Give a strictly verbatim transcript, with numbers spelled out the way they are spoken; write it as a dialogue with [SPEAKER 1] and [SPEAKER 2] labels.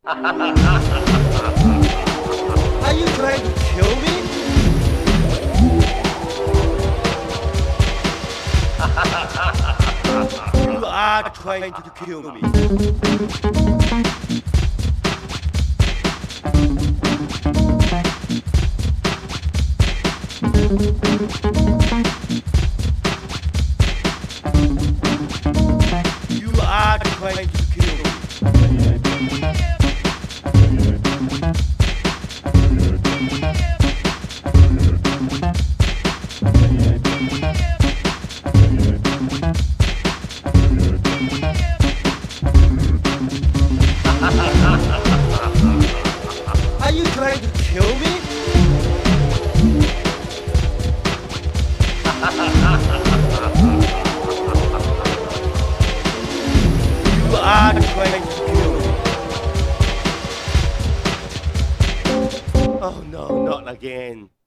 [SPEAKER 1] Are you trying to kill me? You are trying to kill me. You are trying to kill me. Are you trying to kill me? You are trying to kill me. Oh no, not again.